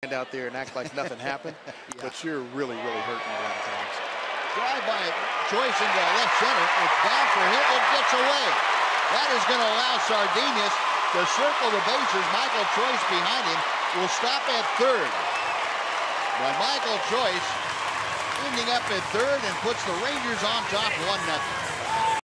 Out there and act like nothing happened, but you're really hurting a lot of times. Drive by Joyce into left center. It's down for him. It gets away. That is going to allow Sardinas to circle the bases. Michael Joyce behind him will stop at third. But Michael Joyce ending up at third and puts the Rangers on top 1-0.